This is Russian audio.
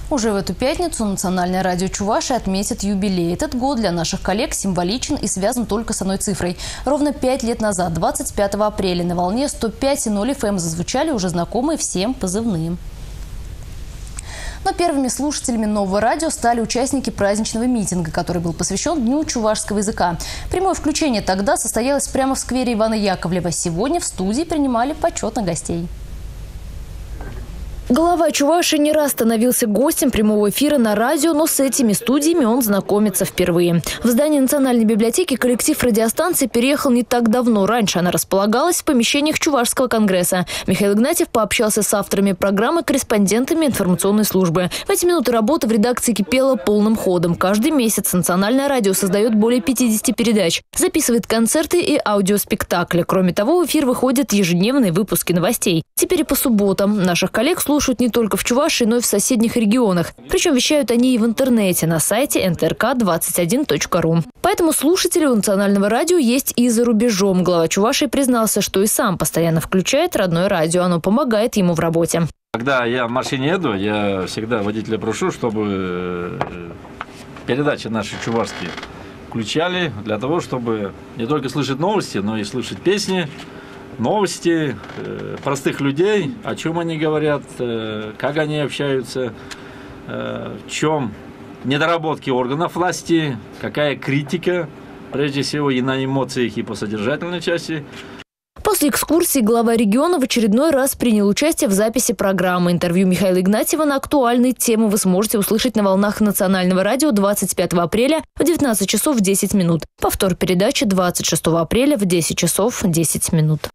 Уже в эту пятницу Национальное радио Чувашии отметит юбилей. Этот год для наших коллег символичен и связан только с одной цифрой. Ровно 5 лет назад, 25 апреля, на волне 105,0 FM зазвучали уже знакомые всем позывные. Но первыми слушателями нового радио стали участники праздничного митинга, который был посвящен Дню чувашского языка. Прямое включение тогда состоялось прямо в сквере Ивана Яковлева. Сегодня в студии принимали почетных гостей. Глава Чувашии не раз становился гостем прямого эфира на радио, но с этими студиями он знакомится впервые. В здание Национальной библиотеки коллектив радиостанции переехал не так давно. Раньше она располагалась в помещениях Чувашского конгресса. Михаил Игнатьев пообщался с авторами программы, корреспондентами информационной службы. В эти минуты работа в редакции кипела полным ходом. Каждый месяц Национальное радио создает более 50 передач, записывает концерты и аудиоспектакли. Кроме того, в эфир выходят ежедневные выпуски новостей. Теперь и по субботам. Наших коллег слушают не только в Чувашии, но и в соседних регионах. Причем вещают они и в интернете на сайте ntrk21.ru. Поэтому слушатели у Национального радио есть и за рубежом. Глава Чувашии признался, что и сам постоянно включает родное радио. Оно помогает ему в работе. Когда я в машине еду, я всегда водителя прошу, чтобы передачи наши чувашские включали для того, чтобы не только слышать новости, но и слышать песни, новости простых людей, о чем они говорят, как они общаются, в чем недоработки органов власти, какая критика, прежде всего, и на эмоциях, и по содержательной части. После экскурсии глава региона в очередной раз принял участие в записи программы. Интервью Михаила Игнатьева на актуальные темы вы сможете услышать на волнах Национального радио 25 апреля в 19 часов 10 минут. Повтор передачи 26 апреля в 10 часов 10 минут.